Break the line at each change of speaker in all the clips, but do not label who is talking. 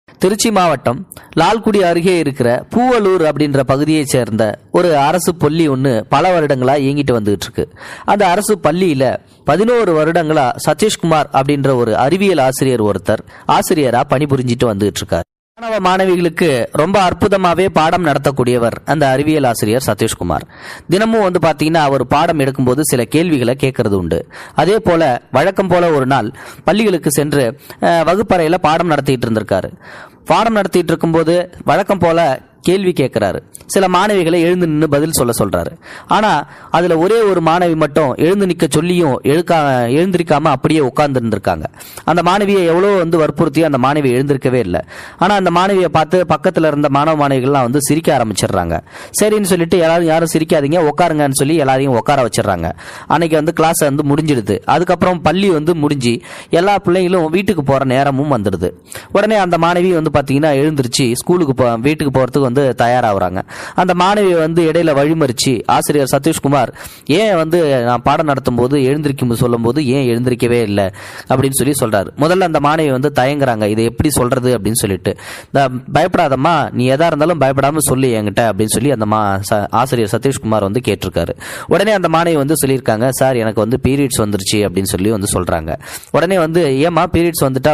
திருச்சி மாவட்டம் லால்குடி அருகே இருக்கிற பூவலூர் அப்படின்ற பகுதியைச் சேர்ந்த ஒரு அரசு பள்ளி ஒன்று பல வருடங்களா இயங்கிட்டு வந்துட்டு இருக்கு. அந்த அரசு பள்ளியில 11 வருடங்களா சதீஷ்குமார் அப்படின்ற ஒரு அறிவியல் ஆசிரியர் ஒருத்தர் ஆசிரியரா பணிபுரிஞ்சிட்டு வந்துட்டு இருக்காரு. மாணவ மாணவிகளுக்கு ரொம்ப அற்புதமாவே பாடம் நடத்தக்கூடியவர் அந்த அறிவியல் ஆசிரியர் சதீஷ்குமார். தினமும் பாத்தீங்கன்னா அவர் பாடம் எடுக்கும்போது சில கேள்விகளை கேட்கறது உண்டு. அதே போல வழக்கம் போல ஒரு நாள் பள்ளிகளுக்கு சென்று வகுப்பறையில பாடம் நடத்திட்டு இருந்திருக்காரு. பாடம் நடத்திட்டு இருக்கும்போது வழக்கம் போல கேள்வி கேட்கிறாரு. சில மாணவிகளை எழுந்து நின்று பதில் சொல்றாரு. ஆனா அதுல ஒரே ஒரு மாணவி மட்டும் எழுந்து நிக்க சொல்லியும் எழுந்திருக்காம அப்படியே உட்கார்ந்து இருந்திருக்காங்க. அந்த மாணவியை எவ்வளவு வற்புறுத்தி அந்த மாணவி எழுந்திருக்கவே இல்லை. ஆனா அந்த மாணவியை பார்த்து பக்கத்துல இருந்த மாணவ மாணவிகள்லாம் சிரிக்க ஆரம்பிச்சிடுறாங்க. சரின்னு சொல்லிட்டு யாரும் சிரிக்காதீங்க, உட்காருங்கன்னு சொல்லி எல்லாரையும் உட்கார வச்சிடறாங்க. அன்னைக்கு கிளாஸ் முடிஞ்சிடுது. அதுக்கப்புறம் பள்ளி முடிஞ்சு எல்லா பிள்ளைகளும் வீட்டுக்கு போற நேரமும் வந்துடுது. உடனே அந்த மாணவி பாத்தீங்கன்னா எழுந்திருச்சு வீட்டுக்கு போறதுக்கு தயாராகிறாங்க. அந்த மாணவி இடையில வழிமறிச்சு ஆசிரியர் சதீஷ்குமார் ஏன் நான் பாடம் நடத்தும் போது எழுந்திருக்கும் சொல்லும் போது ஏன் எழுந்திருக்கவே இல்லை அப்படின்னு சொல்றாரு. முதல்ல அந்த மாணவி தயங்குறாங்க, இதை எப்படி சொல்றது அப்படின்னு சொல்லிட்டு. பயப்படாதம்மா, நீ எதா இருந்தாலும் பயப்படாம சொல்லி என்கிட்ட அப்படின்னு சொல்லி அந்த ஆசிரியர் சதீஷ்குமார் கேட்டிருக்காரு. உடனே அந்த மாணவி சொல்லியிருக்காங்க, சார் எனக்கு பீரியட்ஸ் வந்துருச்சு அப்படின்னு சொல்லி சொல்றாங்க. உடனே ஏமா பீரியட்ஸ் வந்துட்டா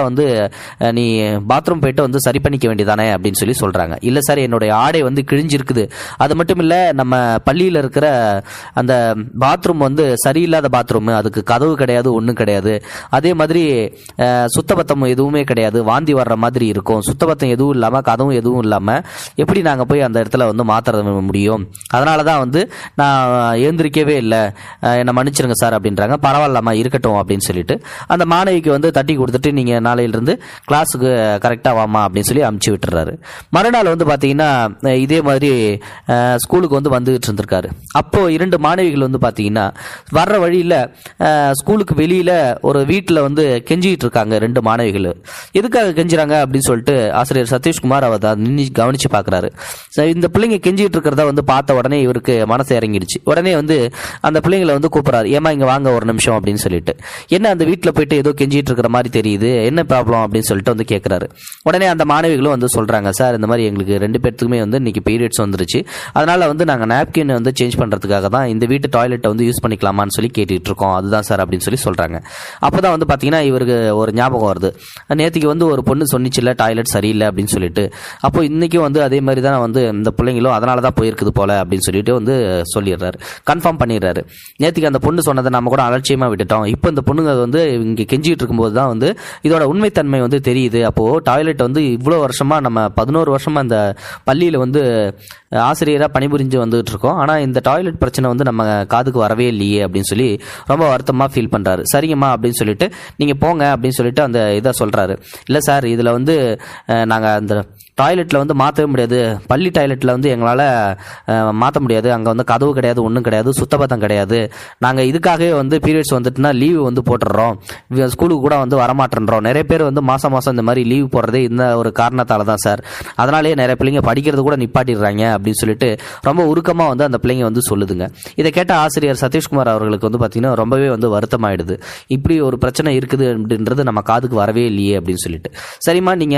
நீ பாத்ரூம் போயிட்டு சரி பண்ணிக்க வேண்டியதானே அப்படின்னு சொல்றாங்க. இல்ல சார், என்னுடைய ஆடை கிழிஞ்சிருக்குது. அது மட்டும் இல்ல, நம்ம பள்ளியில இருக்கிற அந்த பாத்ரூம் சரியில்லாத பாத்ரூம், அதுக்கு கதவு கிடையாது, ஒண்ணும் கிடையாது. அதே மாதிரி சுத்தபத்தம் எதுவுமே கிடையாது, வாந்தி வர்ற மாதிரி இருக்கும். சுத்தபத்தம் எதுவும் இல்லாம கதவும் எதுவும் இல்லாம எப்படி நாங்க போய் அந்த இடத்துல மாத்திர முடியும்? அதனாலதான் நான் எழுந்திருக்கவே இல்லை, என்ன மன்னிச்சிருங்க சார் அப்படின்றாங்க. பரவாயில்லாமா, இருக்கட்டும் அப்படின்னு சொல்லிட்டு அந்த மாணவிக்கு தட்டி கொடுத்துட்டு நீங்க நாளையிலிருந்து கிளாஸுக்கு கரெக்டா வாமா அப்படின்னு சொல்லி அனுப்பிச்சு விட்டுறாரு. மறுநாள் பாத்தீங்கன்னா இதே மாதிரி ஸ்கூலுக்கு வந்துட்டு இருந்திருக்காரு. அப்போ 2 மாணவிகள் பாத்தீங்கன்னா வர்ற வழியில ஸ்கூலுக்கு வெளியில ஒரு வீட்டுல கெஞ்சிட்டு இருக்காங்க. 2 மாணவிகள் எதுக்காக கெஞ்சுறாங்க அப்படின்னு சொல்லிட்டு ஆசிரியர் சதீஷ்குமார் அவர் கவனிச்சு பாக்குறாரு. இந்த பிள்ளைங்க கெஞ்சிட்டு இருக்கிறத பார்த்த உடனே இவருக்கு மனசு இறங்கிடுச்சு. உடனே அந்த பிள்ளைங்களை கூப்பிடுறாரு, ஏமா இங்க வாங்க ஒரு நிமிஷம் அப்படின்னு சொல்லிட்டு. என்ன அந்த வீட்டுல போயிட்டு ஏதோ கெஞ்சிட்டு இருக்கிற மாதிரி தெரியுது, என்ன ப்ராப்ளம் அப்படின்னு சொல்லிட்டு கேட்கிறாரு. உடனே அந்த மாணவிகளும் சொல்றாங்க, சார் இந்த மாதிரி எங்களுக்கு 2 பேர்த்துக்குமே இன்னைக்கு பீரியட்ஸ் வந்துருச்சு, அதனால நாங்க நாப்கின் சேஞ்ச் பண்றதுக்காக தான் இந்த வீட்டு டாய்லெட்டை யூஸ் பண்ணிக்கலாமான்னு சொல்லி கேட்டுட்டு இருக்கோம், அதுதான் சார் அப்படின்னு சொல்றாங்க. அப்பதான் பாத்தீங்கன்னா இவருக்கு ஒரு ஞாபகம் வருது. நேற்றுக்கு ஒரு பொண்ணு சொன்னிச்சுல டாய்லெட் சரியில்லை அப்படின்னு சொல்லிட்டு. அப்போ இன்னைக்கும் அதே மாதிரி தான் இந்த பிள்ளைங்களும் அதனாலதான் போயிருக்குது போல அப்படின்னு சொல்லிட்டு சொல்லிடுறாரு, கன்ஃபார்ம் பண்ணிடுறாரு. நேற்றுக்கு அந்த பொண்ணு சொன்னதை நம்ம கூட அலட்சியமா விட்டுட்டோம், இப்போ இந்த பொண்ணுங்க இங்க கெஞ்சிட்டு இருக்கும்போது தான் இதோட உண்மைத்தன்மை தெரியுது. அப்போ டாய்லெட் இவ்வளவு வருஷமா நம்ம 11 வருஷமா இந்த பள்ளியில ஆசிரியரா பணிபுரிஞ்சு வந்துட்டு இருக்கோம், ஆனா இந்த டாய்லெட் பிரச்சனை நம்ம காதுக்கு வரவே இல்லையே அப்படின்னு சொல்லி ரொம்ப வருத்தமா ஃபீல் பண்றாரு. சரிங்கம்மா அப்படின்னு சொல்லிட்டு நீங்க போங்க அப்படின்னு சொல்லிட்டு அந்த இதை சொல்றாரு. இல்ல சார், இதுல நாங்க அந்த டாய்லெட்ல மாற்றவே முடியாது, பள்ளி டாய்லெட்ல எங்களால மாற்ற முடியாது, அங்க கதவு கிடையாது, ஒன்றும் கிடையாது, சுத்தபத்தம் கிடையாது, நாங்க இதுக்காகவே பீரியட்ஸ் வந்துட்டுனா லீவு போட்டுடுறோம், ஸ்கூலுக்கு கூட வரமாட்டேன்றோம். நிறைய பேர் மாசம் மாசம் இந்த மாதிரி லீவு போடுறதே இந்த ஒரு காரணத்தால தான் சார், அதனாலேயே நிறைய பிள்ளைங்க படிக்கிறது கூட நிப்பாட்டிடுறாங்க அப்படின்னு சொல்லிட்டு ரொம்ப உருக்கமா அந்த பிள்ளைங்க சொல்லுதுங்க. இதை கேட்ட ஆசிரியர் சதீஷ்குமார் அவர்களுக்கு பாத்தீங்கன்னா ரொம்பவே வருத்தமாயிடுது. இப்படி ஒரு பிரச்சனை இருக்குது அப்படின்றது நம்ம காதுக்கு வரவே இல்லையே அப்படின்னு சொல்லிட்டு. சரிம்மா, நீங்க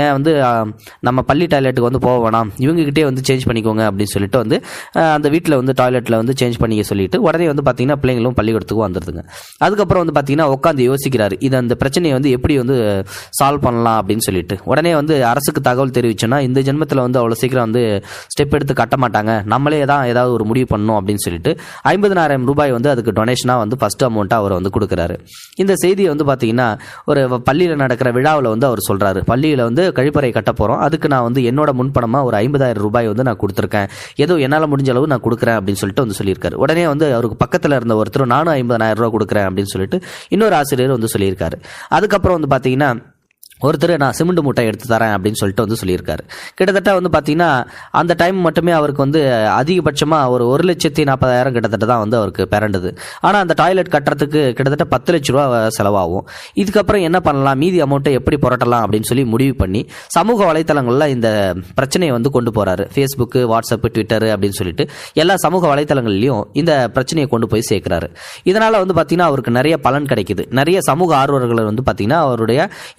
நம்ம பள்ளி டாய்லெட்டுக்கு போக வேணாம், இவங்க கிட்டே சேஞ்ச் பண்ணிக்கோங்க அப்படின்னு சொல்லிட்டு அந்த வீட்டில் டாய்லெட்ல சேஞ்ச் பண்ணிக்க சொல்லிட்டு உடனே பாத்தீங்கன்னா பிள்ளைங்களும் பள்ளிக்கூடத்துக்கு வந்துருதுங்க. அதுக்கப்புறம் பாத்தீங்கன்னா உட்காந்து யோசிக்கிறாரு, இது அந்த பிரச்சனையை எப்படி சால்வ் பண்ணலாம் அப்படின்னு சொல்லிட்டு. உடனே அரசுக்கு தகவல் தெரிவிச்சோன்னா இந்த ஜென்மத்தில் அவ்வளவு சீக்கிரம் ஸ்டெப் எடுத்து கட்ட மாட்டாங்க, நம்மளே தான் ஏதாவது ஒரு முடிவு பண்ணணும் அப்படின்னு சொல்லிட்டு 50,000 ரூபாய் அதுக்கு டொனேஷனா ஃபர்ஸ்ட் அமௌண்ட்டா அவர் கொடுக்குறாரு. இந்த செய்தியை பாத்தீங்கன்னா ஒரு பள்ளியில நடக்கிற விழாவில் அவர் சொல்றாரு, பள்ளியில கழிப்பறை கட்ட போறோம், அதுக்கு நான் என்னோட முன்பணமா ஒரு 50,000 ரூபாய் நான் கொடுத்துருக்கேன், ஏதோ என்னால முடிஞ்ச அளவு நான் கொடுக்குறேன் அப்படின்னு சொல்லிட்டு சொல்லியிருக்காரு. உடனே அவருக்கு பக்கத்துல இருந்த ஒருத்தர் நானும் 50,000 ரூபாய் கொடுக்குறேன் அப்படின்னு சொல்லிட்டு இன்னொரு ஆசிரியர் சொல்லியிருக்காரு. அதுக்கப்புறம் பாத்தீங்கன்னா ஒருத்தர் நான் சிமெண்ட் மூட்டை எடுத்து தரேன் அப்படின்னு சொல்லிட்டு சொல்லியிருக்காரு. கிட்டத்தட்ட பாத்தீங்கன்னா அந்த டைம் மட்டுமே அவருக்கு அதிகபட்சமா ஒரு 1,40,000 கிட்டத்தட்ட தான் அவருக்கு பிறண்டது. ஆனா அந்த டாய்லெட் கட்டுறதுக்கு கிட்டத்தட்ட 10 லட்ச ரூபா செலவாகும். இதுக்கப்புறம் என்ன பண்ணலாம், மீதி அமௌண்ட்டை எப்படி புரட்டலாம் அப்படின்னு சொல்லி முடிவு பண்ணி சமூக வலைத்தளங்கள்ல இந்த பிரச்சனையை கொண்டு போறாரு. ஃபேஸ்புக், வாட்ஸ்அப், ட்விட்டர் அப்படின்னு சொல்லிட்டு எல்லா சமூக வலைத்தளங்கள்லயும் இந்த பிரச்சனையை கொண்டு போய் சேர்க்கிறாரு. இதனால பாத்தீங்கன்னா அவருக்கு நிறைய பலன் கிடைக்குது. நிறைய சமூக ஆர்வலர்கள் பாத்தீங்கன்னா அவருடைய இந்த செயலுக்கு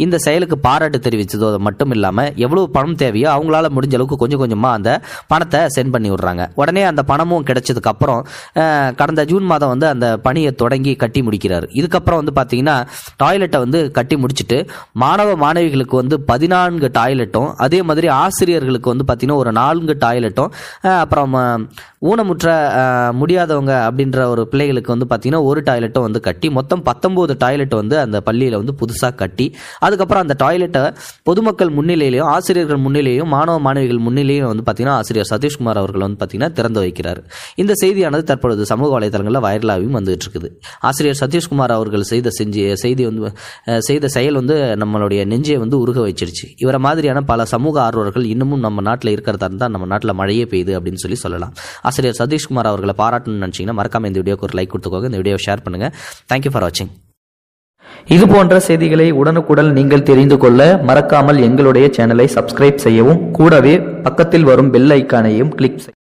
பேருக்கு பாராட்டு தெரிவித்ததோ மட்டும் இல்லாமல் எவ்வளவு பணம் தேவையோ அவங்களால முடிஞ்ச அளவுக்கு கொஞ்சம் கொஞ்சமாக அந்த பணத்தை சென்ட் பண்ணி விடுறாங்க. உடனே அந்த பணமும் கிடைச்சதுக்கு அப்புறம் கடந்த ஜூன் மாதம் வந்து அந்த பணியை தொடங்கி கட்டி முடிக்கிறார். இதுக்கப்புறம் வந்து பார்த்தீங்கன்னா டாய்லெட்டை வந்து கட்டி முடிச்சுட்டு மாணவ மாணவிகளுக்கு வந்து 14 டாய்லெட்டும், அதே மாதிரி ஆசிரியர்களுக்கு வந்து பார்த்தீங்கன்னா ஒரு 4 டாய்லெட்டும், அப்புறம் ஊனமுற்ற முடியாதவங்க அப்படின்ற ஒரு பிள்ளைகளுக்கு வந்து பார்த்தீங்கன்னா ஒரு டாய்லெட்டும் வந்து கட்டி மொத்தம் 19 டாய்லெட் வந்து அந்த பள்ளியில் வந்து புதுசாக கட்டி, அதுக்கப்புறம் அந்த டாய்லெட்டை பொதுமக்கள் முன்னிலையிலையும் ஆசிரியர்கள் முன்னிலையும் மாணவ மாணவிகள் முன்னிலையும் வந்து பார்த்தீங்கன்னா ஆசிரியர் சதீஷ்குமார் அவர்கள் வந்து பார்த்தீங்கன்னா திறந்து வைக்கிறார். இந்த செய்தியானது தற்பொழுது சமூக வலைதளங்களில் வைரலாகவும் வந்துட்டு இருக்குது. ஆசிரியர் சதீஷ்குமார் அவர்கள் செய்த செயல் வந்து நம்மளுடைய நெஞ்சை வந்து உருக வச்சிருச்சு. இவரை மாதிரியான பல சமூக ஆர்வலர்கள் இன்னமும் நம்ம நாட்டில் இருக்கிறதா இருந்தால் நம்ம நாட்டில் மழையே பெய்யுது அப்படின்னு சொல்லலாம். ஆசிரியர் சதீஷ்குமார் அவர்களை பாராட்டணும்னு நினைச்சீங்கன்னா மறக்காம இந்த வீடியோக்கு ஒரு லைக் கொடுத்துக்கோங்க. இந்த வீடியோவை ஷேர் பண்ணுங்க. தேங்க்யூ ஃபார் வாட்சிங்.
இது போன்ற செய்திகளை உடனுக்குடன் நீங்கள் தெரிந்து கொள்ள மறக்காமல் எங்களுடைய சேனலை சப்ஸ்கிரைப் செய்யவும், கூடவே பக்கத்தில் வரும் பெல் ஐக்கானையும் கிளிக்